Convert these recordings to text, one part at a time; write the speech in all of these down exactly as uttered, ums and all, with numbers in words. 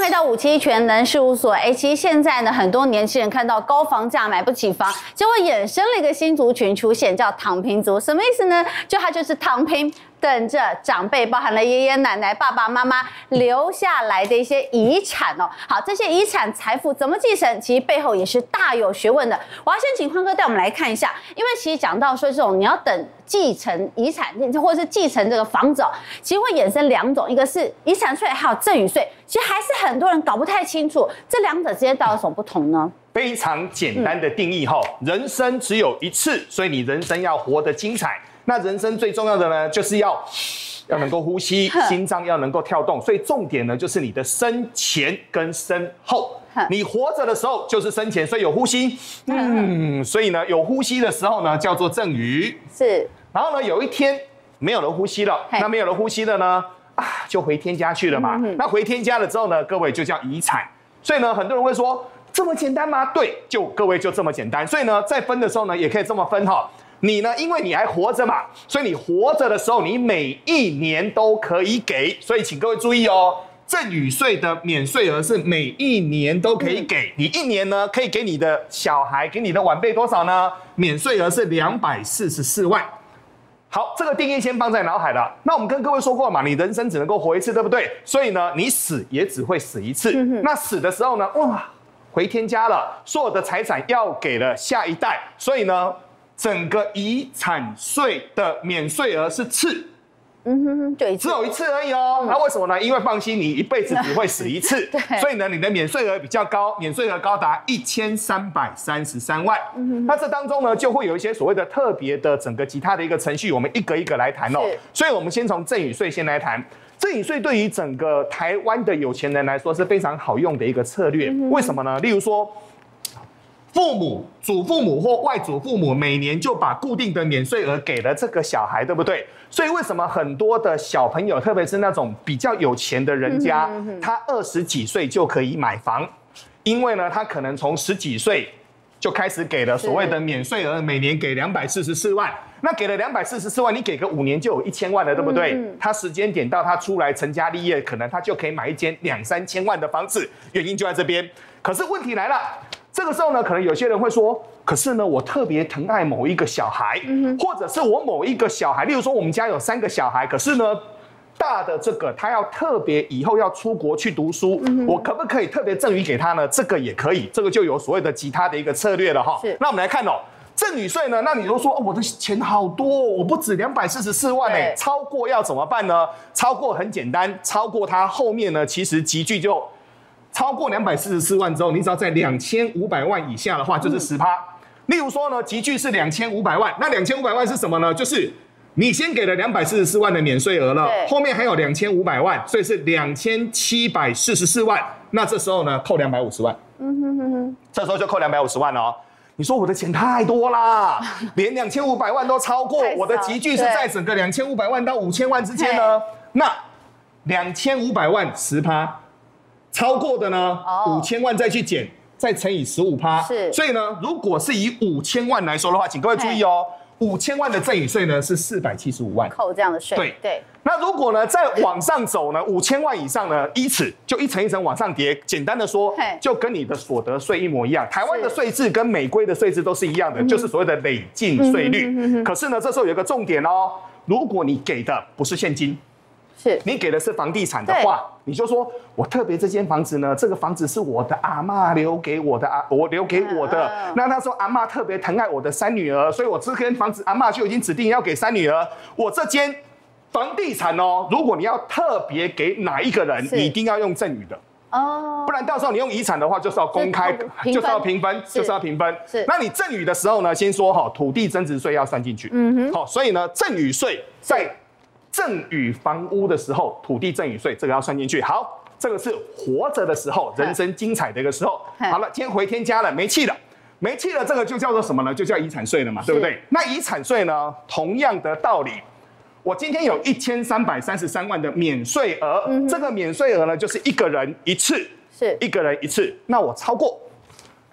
回到五七全能事务所。哎，其实现在呢，很多年轻人看到高房价买不起房，就会衍生了一个新族群出现，叫躺平族。什么意思呢？就他就是躺平，等着长辈，包含了爷爷奶奶、爸爸妈妈留下来的一些遗产哦。好，这些遗产财富怎么继承，其实背后也是大有学问的。我要先请宽哥带我们来看一下，因为其实讲到说这种你要等继承遗产，或者是继承这个房子哦，其实会衍生两种，一个是遗产税，还有赠与税。其实还是很多人搞不太清楚，这两者之间到底有什么不同呢？ 非常简单的定义哈，人生只有一次，所以你人生要活得精彩。那人生最重要的呢，就是要要能够呼吸，心脏要能够跳动。所以重点呢，就是你的生前跟身后。你活着的时候就是生前，所以有呼吸，嗯，所以呢有呼吸的时候呢叫做赠与。 是。 然后呢有一天没有了呼吸了，那没有了呼吸的呢啊就回天家去了嘛。嗯、那回天家了之后呢，各位就叫遗产。所以呢很多人会说这么简单吗？对，就各位就这么简单。所以呢在分的时候呢也可以这么分哈。你呢，因为你还活着嘛，所以你活着的时候，你每一年都可以给，所以请各位注意哦，赠与税的免税额是每一年都可以给，你一年呢可以给你的小孩、给你的晚辈多少呢？免税额是两百四十四万。好，这个定义先放在脑海了。那我们跟各位说过嘛，你人生只能够活一次，对不对？所以呢，你死也只会死一次。嗯、那死的时候呢，哇，回天家了，所有的财产要给了下一代，所以呢。整个遗产税的免税额是次， 嗯哼哼，就一次， 只有一次而已哦。那、嗯、为什么呢？因为放心，你一辈子只会死一次，所以呢，你的免税额比较高，免税额高达一千三百三十三万。嗯、那这当中呢，就会有一些所谓的特别的整个其他的一个程序，我们一个一个来谈哦。所以我们先从赠与税先来谈。赠与税对于整个台湾的有钱人来说是非常好用的一个策略。嗯、为什么呢？例如说。父母、祖父母或外祖父母每年就把固定的免税额给了这个小孩，对不对？所以为什么很多的小朋友，特别是那种比较有钱的人家，他二十几岁就可以买房，因为呢，他可能从十几岁就开始给了所谓的免税额，每年给两百四十四万。那给了两百四十四万，你给个五年就有一千万了，对不对？嗯、他时间点到他出来成家立业，可能他就可以买一间两三千万的房子，原因就在这边。可是问题来了。这个时候呢，可能有些人会说，可是呢，我特别疼爱某一个小孩，嗯、或者是我某一个小孩，例如说我们家有三个小孩，可是呢，大的这个他要特别以后要出国去读书，嗯、我可不可以特别赠与给他呢？这个也可以，这个就有所谓的其他的一个策略了哈。那我们来看哦，赠与税呢，那你就说、哦、我的钱好多、哦，我不止两百四十四万哎，超过要怎么办呢？超过很简单，超过它后面呢，其实集聚就。超过两百四十四万之后，你只要在两千五百万以下的话，就是十趴。例如说呢，集聚是两千五百万，那两千五百万是什么呢？就是你先给了两百四十四万的免税额了，后面还有两千五百万，所以是两千七百四十四万。那这时候呢，扣两百五十万。嗯哼哼哼，这时候就扣两百五十万哦。你说我的钱太多啦，连两千五百万都超过，我的集聚是在整个两千五百万到五千万之间呢。那两千五百万十趴。超过的呢，五千万再去减，再乘以十五趴。是，所以呢，如果是以五千万来说的话，请各位注意哦，五千万的赠与税呢是四百七十五万， 扣这样的税。对对。 那如果呢再往上走呢，五千万以上呢，依此就一层一层往上叠。简单的说，就跟你的所得税一模一样。台湾的税制跟美规的税制都是一样的，就是所谓的累进税率。可是呢，这时候有一个重点哦，如果你给的不是现金。是你给的是房地产的话，你就说我特别这间房子呢，这个房子是我的阿嬷留给我的啊，我留给我的。嗯、那他说阿嬷特别疼爱我的三女儿，所以我这间房子阿嬷就已经指定要给三女儿。我这间房地产哦，如果你要特别给哪一个人，你一定要用赠与的。哦，不然到时候你用遗产的话，就是要公开，就是要平分，就是要平分。是，那你赠与的时候呢，先说哈，土地增值税要算进去。嗯哼，好，所以呢，赠与税在。赠与房屋的时候，土地赠与税这个要算进去。好，这个是活着的时候，人生精彩的一个时候。好了，今天回天家了，没气了，没气了，这个就叫做什么呢？就叫遗产税了嘛，对不对？那遗产税呢，同样的道理，我今天有一千三百三十三万的免税额，嗯、这个免税额呢，就是一个人一次，是一个人一次。那我超过，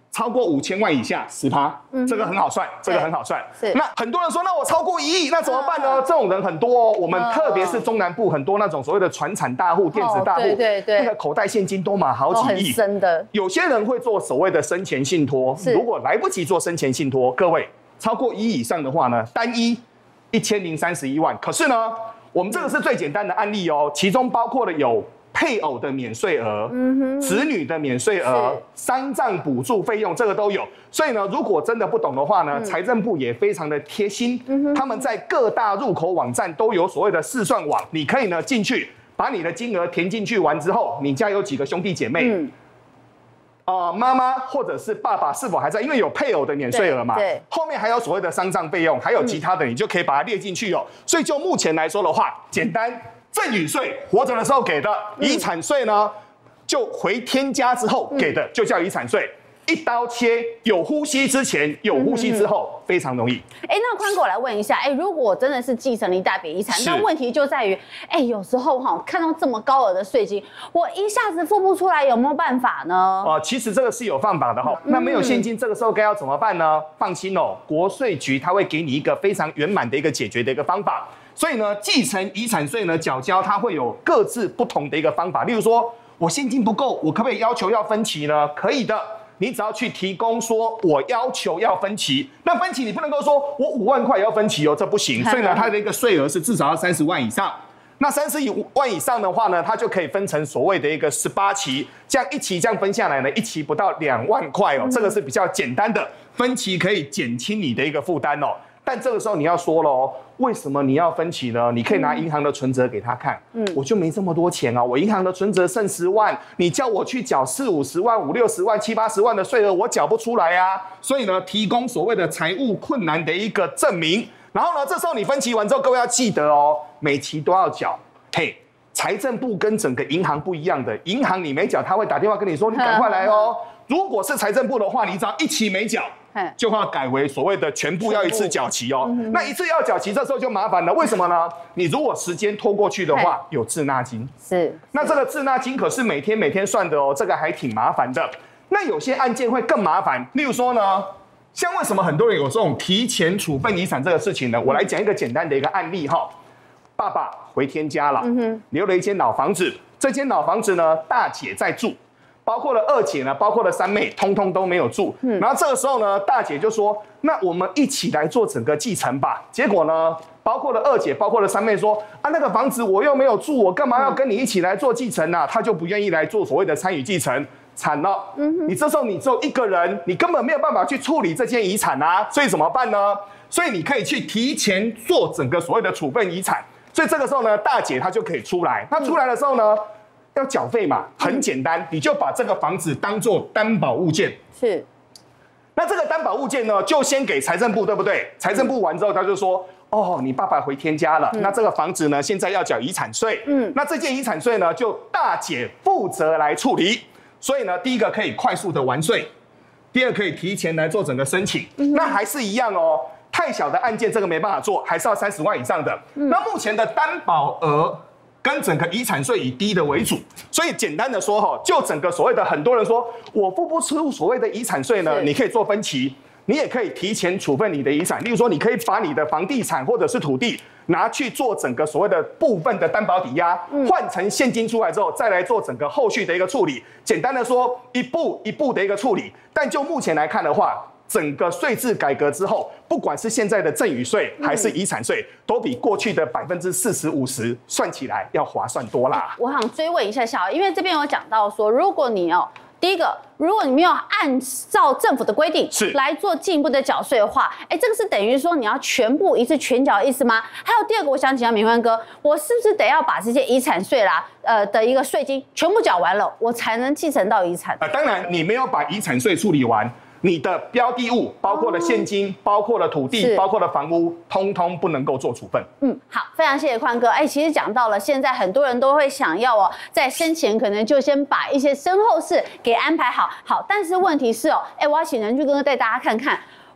超过五千万以下十趴，这个很好算，这个很好算。 是。 那很多人说，那我超过一亿，那怎么办呢？这种人很多哦。我们特别是中南部很多那种所谓的传产大户、电子大户， 对对对， 那个口袋现金都满好几亿， 深的。有些人会做所谓的生前信托，如果来不及做生前信托，各位超过一亿以上的话呢，单一一千零三十一万。可是呢，我们这个是最简单的案例哦，其中包括了有配偶的免税额、嗯、子女的免税额、丧葬补助费用，这个都有。所以呢，如果真的不懂的话呢，嗯、财政部也非常的贴心，嗯、他们在各大入口网站都有所谓的试算网，你可以呢进去把你的金额填进去完之后，你家有几个兄弟姐妹？嗯呃，妈妈或者是爸爸是否还在？因为有配偶的免税额嘛，对，后面还有所谓的丧葬费用，还有其他的，你就可以把它列进去哦。所以就目前来说的话，简单，赠与税活着的时候给的，遗产税呢，就回天家之后给的就叫遗产税。一刀切，有呼吸之前，有呼吸之后，嗯、非常容易。 哎、欸，那宽哥，我来问一下，哎、欸，如果我真的是继承了一大笔遗产，那问题就在于，哎、欸，有时候哈，看到这么高额的税金，我一下子付不出来，有没有办法呢？ 哦、呃，其实这个是有办法的哈。嗯、那没有现金，这个时候该要怎么办呢？放心哦，国税局它会给你一个非常圆满的一个解决的一个方法。所以呢，继承遗产税呢，缴交它会有各自不同的一个方法。例如说，我现金不够，我可不可以要求要分期呢？可以的。你只要去提供说，我要求要分期，那分期你不能够说我五万块也要分期哦，这不行。所以呢，它的一个税额是至少要三十万以上。那三十万以上的话呢，它就可以分成所谓的一个十八期，这样一期这样分下来呢，一期不到两万块哦，这个是比较简单的分期，可以减轻你的一个负担哦。但这个时候你要说了哦，为什么你要分期呢？你可以拿银行的存折给他看，嗯，我就没这么多钱啊，我银行的存折剩十万，你叫我去缴四五十万、五六十万、七八十万的税额，我缴不出来啊。所以呢，提供所谓的财务困难的一个证明。然后呢，这时候你分期完之后，各位要记得哦，每期都要缴。嘿，财政部跟整个银行不一样的，银行你没缴，他会打电话跟你说，你赶快来哦。如果是财政部的话，你只要一期没缴，就要改为所谓的全部要一次缴齐哦。嗯、那一次要缴齐，这时候就麻烦了。为什么呢？你如果时间拖过去的话，有滞纳金。是。那这个滞纳金可是每天每天算的哦，这个还挺麻烦的。那有些案件会更麻烦，例如说呢，像为什么很多人有这种提前处分遗产这个事情呢？我来讲一个简单的一个案例哈。爸爸回天家了，嗯、留了一间老房子，这间老房子呢，大姐在住。包括了二姐呢，包括了三妹，通通都没有住。嗯、然后这个时候呢，大姐就说：“那我们一起来做整个继承吧。”结果呢，包括了二姐，包括了三妹说：“啊，那个房子我又没有住，我干嘛要跟你一起来做继承啊？”她就不愿意来做所谓的参与继承，惨了。嗯、你这时候你只有一个人，你根本没有办法去处理这件遗产啊，所以怎么办呢？所以你可以去提前做整个所谓的处分遗产。所以这个时候呢，大姐她就可以出来。她出来的时候呢，要缴费嘛，很简单，你就把这个房子当做担保物件。是。那这个担保物件呢，就先给财政部，对不对？财政部完之后，他就说：“哦，你爸爸回天家了，嗯、那这个房子呢，现在要缴遗产税。嗯，那这件遗产税呢，就大姐负责来处理。所以呢，第一个可以快速的完税，第二可以提前来做整个申请。嗯、那还是一样哦。”太小的案件，这个没办法做，还是要三十万以上的。嗯、那目前的担保额跟整个遗产税以低的为主，所以简单的说哈，就整个所谓的很多人说我付不出所谓的遗产税呢，你可以做分期，你也可以提前处分你的遗产。例如说，你可以把你的房地产或者是土地拿去做整个所谓的部分的担保抵押，换成现金出来之后，再来做整个后续的一个处理。简单的说，一步一步的一个处理。但就目前来看的话，整个税制改革之后，不管是现在的赠与税还是遗产税，都比过去的百分之四十五十算起来要划算多啦。 我想追问一下小，因为这边有讲到说，如果你哦，第一个，如果你没有按照政府的规定是来做进一步的缴税的话，哎，这个是等于说你要全部一次全缴的意思吗？还有第二个，我想请教明欢哥，我是不是得要把这些遗产税啦，呃的一个税金全部缴完了，我才能继承到遗产？ 呃，当然你没有把遗产税处理完。你的标的物包括了现金，哦、包括了土地，包括了房屋，通通不能够做处分。 嗯，好，非常谢谢宽哥。哎，其实讲到了，现在很多人都会想要哦，在生前可能就先把一些身后事给安排好。好，但是问题是哦，哎，我要请人去跟带大家看看。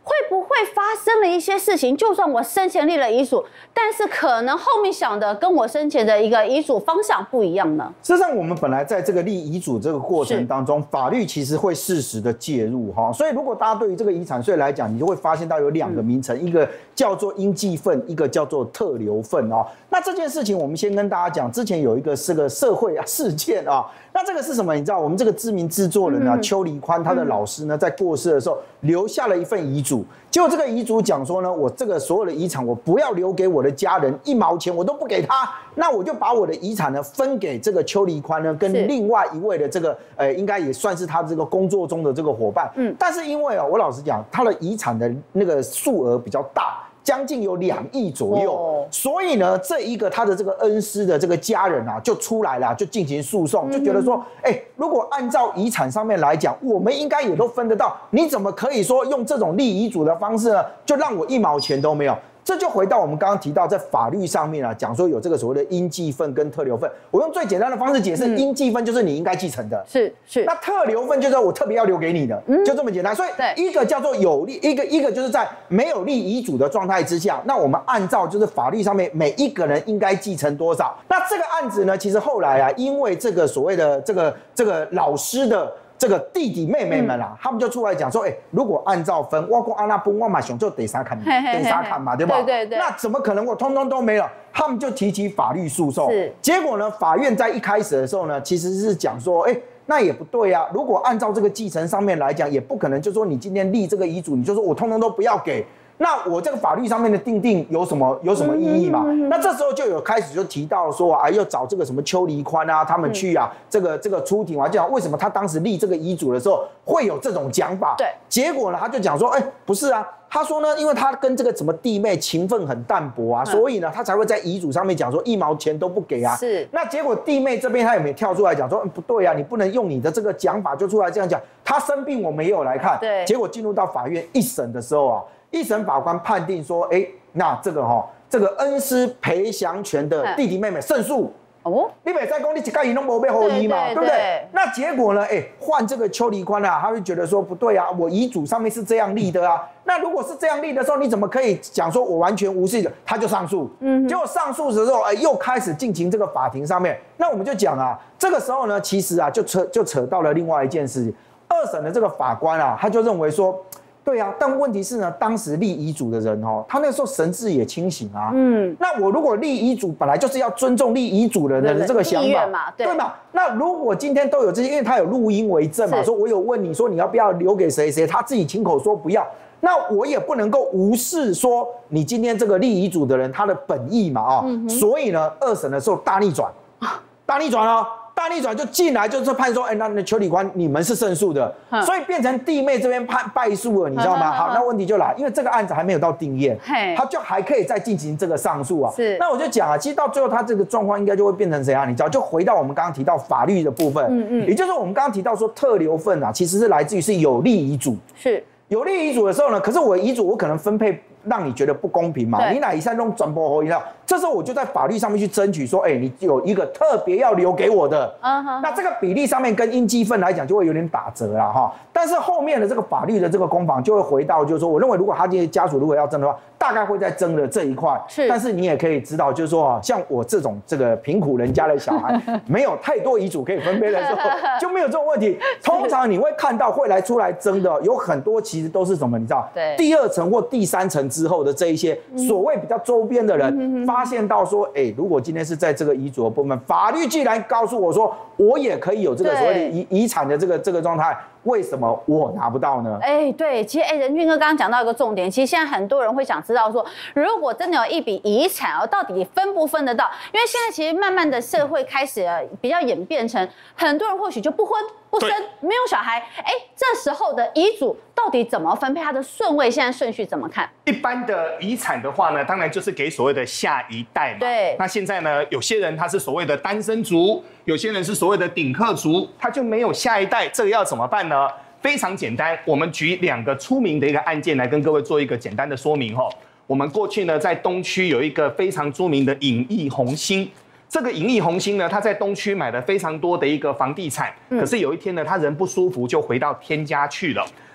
会不会发生了一些事情？就算我生前立了遗嘱，但是可能后面想的跟我生前的一个遗嘱方向不一样呢？ 事实上，我们本来在这个立遗嘱这个过程当中，法律其实会适时的介入哈。所以，如果大家对于这个遗产税来讲，你就会发现到有两个名称，嗯、一个叫做应继分，一个叫做特留分哦。那这件事情，我们先跟大家讲，之前有一个是个社会事件啊。那这个是什么？你知道，我们这个知名制作人啊，嗯、邱黎宽他的老师呢，在过世的时候留下了一份遗嘱。结果这个遗嘱讲说呢，我这个所有的遗产，我不要留给我的家人一毛钱，我都不给他。那我就把我的遗产呢分给这个邱黎宽呢，跟另外一位的这个呃，应该也算是他这个工作中的这个伙伴。嗯，但是因为哦，我老实讲，他的遗产的那个数额比较大。将近有两亿左右，哦、所以呢，这一个他的这个恩师的这个家人啊，就出来了，就进行诉讼，就觉得说，哎、欸，如果按照遗产上面来讲，我们应该也都分得到，你怎么可以说用这种立遗嘱的方式呢，就让我一毛钱都没有？这就回到我们刚刚提到，在法律上面啊，讲说有这个所谓的应继分跟特留分。我用最简单的方式解释，应继分就是你应该继承的， 是是。 那特留分就是我特别要留给你的，嗯、就这么简单。所以一个叫做有利，一个一个就是在没有立遗嘱的状态之下，那我们按照就是法律上面每一个人应该继承多少。那这个案子呢，其实后来啊，因为这个所谓的这个这个老师的。这个弟弟妹妹们啊，嗯、他们就出来讲说，哎、欸，如果按照分，我讲安那分，我嘛想就得啥看，得啥看嘛，对吧？ 对对对。 那怎么可能我通通都没了？他们就提起法律诉讼。是。结果呢，法院在一开始的时候呢，其实是讲说，哎、欸，那也不对啊。如果按照这个继承上面来讲，也不可能就说你今天立这个遗嘱，你就说我通通都不要给。那我这个法律上面的定定有什么有什么意义嘛？嗯、那这时候就有开始就提到说啊，要找这个什么邱黎宽啊，他们去啊，嗯、这个这个出庭啊，就讲为什么他当时立这个遗嘱的时候会有这种讲法？对，结果呢，他就讲说，哎、欸，不是啊。他说呢，因为他跟这个什么弟妹情分很淡薄啊，嗯、所以呢，他才会在遗嘱上面讲说一毛钱都不给啊。是。那结果弟妹这边他有没有跳出来讲说，嗯、不对啊，你不能用你的这个讲法就出来这样讲。他生病我没有来看，对。结果进入到法院一审的时候啊。一审法官判定说，哎、欸，那这个哈、喔，这个恩师裴祥全的弟弟妹妹胜诉。哦，你北在公你几盖银都没被后裔嘛，对不对？那结果呢？哎、欸，换这个邱黎宽啊，他会觉得说不对啊，我遗嘱上面是这样立的啊。那如果是这样立的时候，你怎么可以讲说我完全无视的？他就上诉。嗯，结果上诉的时候，哎、欸，又开始进行这个法庭上面。那我们就讲啊，这个时候呢，其实啊，就扯就扯到了另外一件事情。二审的这个法官啊，他就认为说。对啊，但问题是呢，当时立遗嘱的人哦，他那时候神志也清醒啊。嗯，那我如果立遗嘱，本来就是要尊重立遗嘱的人的这个想法嘛，对嘛？那如果今天都有这些，因为他有录音为证嘛，说我有问你说你要不要留给谁谁，他自己亲口说不要，那我也不能够无视说你今天这个立遗嘱的人他的本意嘛啊、哦。嗯、所以呢，二审的时候大逆转，大逆转哦。大逆转就进来就是判说，哎、欸，那那邱黎宽你们是胜诉的，所以变成弟妹这边判败诉了，你知道吗？好，那问题就来，因为这个案子还没有到定验，他就还可以再进行这个上诉啊。是，那我就讲啊，其实到最后他这个状况应该就会变成怎样？你知道，就回到我们刚刚提到法律的部分，嗯嗯，也就是我们刚刚提到说特留分啊，其实是来自于是有利遗嘱，是有利遗嘱的时候呢，可是我遗嘱我可能分配。让你觉得不公平嘛？你哪一项弄转播后一样？这时候我就在法律上面去争取说，哎、欸，你有一个特别要留给我的，嗯、uh huh. 那这个比例上面跟应继分来讲就会有点打折啦哈。但是后面的这个法律的这个攻防就会回到，就是说我认为如果他这些家属如果要争的话，大概会在争的这一块。是，但是你也可以知道，就是说啊，像我这种这个贫苦人家的小孩，没有太多遗嘱可以分配的时候，就没有这种问题。通常你会看到会来出来争的有很多，其实都是什么？你知道？对，第二层或第三层。之后的这一些所谓比较周边的人，发现到说，哎、欸，如果今天是在这个遗嘱的部分，法律既然告诉我说，我也可以有这个所谓的遗遗产的这个这个状态，为什么我拿不到呢？哎、欸，对，其实哎、欸，仁俊哥刚刚讲到一个重点，其实现在很多人会想知道说，如果真的有一笔遗产哦，到底分不分得到？因为现在其实慢慢的社会开始比较演变成，很多人或许就不婚不生，没有小孩，哎、欸，这时候的遗嘱到底怎么分配？它的顺位现在顺序怎么看？ 一般的遗产的话呢，当然就是给所谓的下一代嘛。对。那现在呢，有些人他是所谓的单身族，有些人是所谓的顶客族，他就没有下一代，这个要怎么办呢？非常简单，我们举两个出名的一个案件来跟各位做一个简单的说明哈。我们过去呢，在东区有一个非常著名的影艺红星。这个影艺红星呢，他在东区买了非常多的一个房地产，可是有一天呢，他人不舒服，就回到天家去了。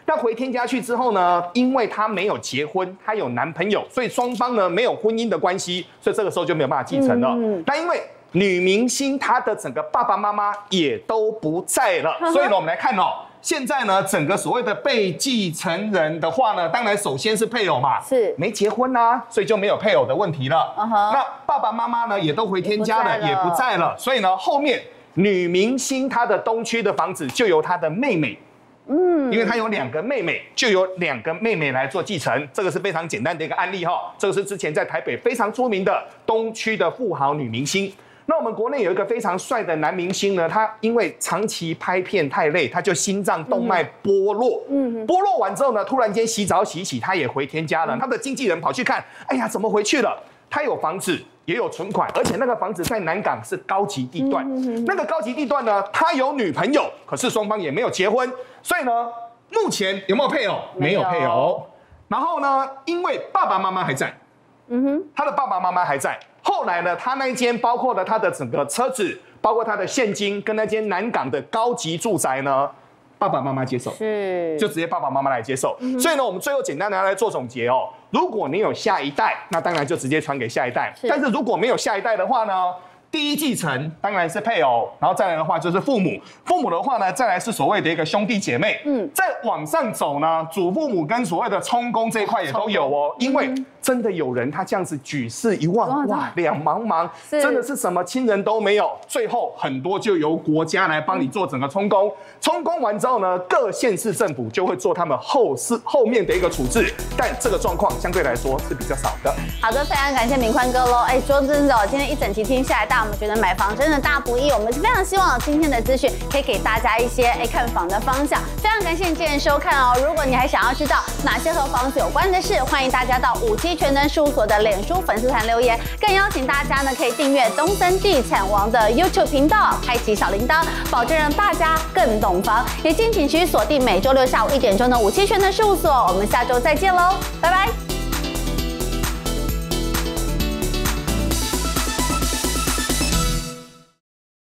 那回天家去之后呢，因为她没有结婚，她有男朋友，所以双方呢没有婚姻的关系，所以这个时候就没有办法继承了。嗯、那因为女明星她的整个爸爸妈妈也都不在了，所以呢，我们来看哦。现在呢，整个所谓的被继承人的话呢，当然首先是配偶嘛，是没结婚啊，所以就没有配偶的问题了。Uh huh. 那爸爸妈妈呢，也都回天家了，也不在了，所以呢，后面女明星她的东区的房子就由她的妹妹，嗯，因为她有两个妹妹，就由两个妹妹来做继承，这个是非常简单的一个案例哈。这个是之前在台北非常出名的东区的富豪女明星。那我们国内有一个非常帅的男明星呢，他因为长期拍片太累，他就心脏动脉剥落。嗯，剥落完之后呢，突然间洗澡洗一洗，他也回天家了。他的经纪人跑去看，哎呀，怎么回去了？他有房子，也有存款，而且那个房子在南港是高级地段。那个高级地段呢，他有女朋友，可是双方也没有结婚，所以呢，目前有没有配偶？没有配偶。然后呢，因为爸爸妈妈还在，嗯哼，他的爸爸妈妈还在。后来呢，他那一间包括了他的整个车子，包括他的现金，跟那间南港的高级住宅呢，爸爸妈妈接受，是就直接爸爸妈妈来接受。嗯、所以呢，我们最后简单的来做总结哦。如果你有下一代，那当然就直接传给下一代。但是如果没有下一代的话呢？第一继承当然是配偶，然后再来的话就是父母，父母的话呢，再来是所谓的一个兄弟姐妹。嗯，再往上走呢，祖父母跟所谓的冲公这一块也都有哦，因为真的有人他这样子举世一望，哇，两茫茫，真的是什么亲人都没有，最后很多就由国家来帮你做整个充公，充公完之后呢，各县市政府就会做他们后事后面的一个处置，但这个状况相对来说是比较少的。 好的，非常感谢敏宽哥喽。哎，说真的，今天一整期听下来，大家我们觉得买房真的大不易，我们是非常希望今天的资讯可以给大家一些哎看房的方向。非常感谢你今天收看哦。如果你还想要知道哪些和房子有关的事，欢迎大家到五七全能事务所的脸书粉丝团留言，更邀请大家呢可以订阅东森地产王的 YouTube 频道，开启小铃铛，保证让大家更懂房。也敬请持续锁定每周六下午一点钟的五七全能事务所，我们下周再见喽，拜拜。